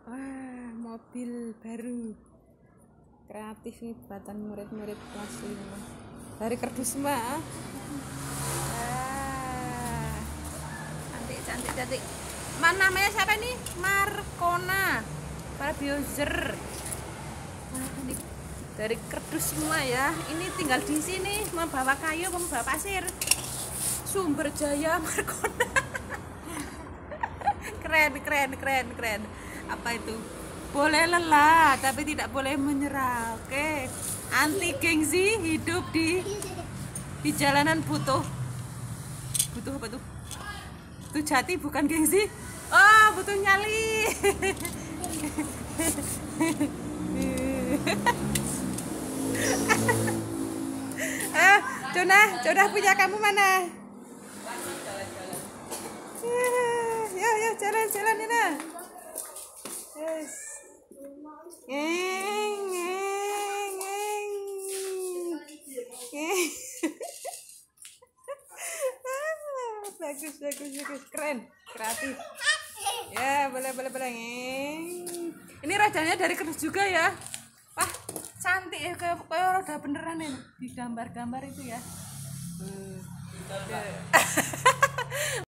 Wah, mobil baru kreatif nih buatan murid-murid kelas 5 dari kerdus semua. Cantik. Mana namanya siapa ini? Markona Fabiozer. Wah, ini dari kerdus semua ya. Ini tinggal di sini, membawa kayu, membawa pasir. Sumber Jaya Markona. keren. Apa itu? Boleh lelah tapi tidak boleh menyerah. Oke, anti gengsi, hidup di jalanan butuh apa tuh? Itu jati bukan gengsi. Oh, butuh nyali. Conah punya kamu mana? Yo, jalan Nina. Yes. Bagus, keren, kreatif. Ya, boleh. Ini rajanya dari kerdus juga ya. Wah, cantik ya, kayak roda beneran ya di gambar-gambar itu ya.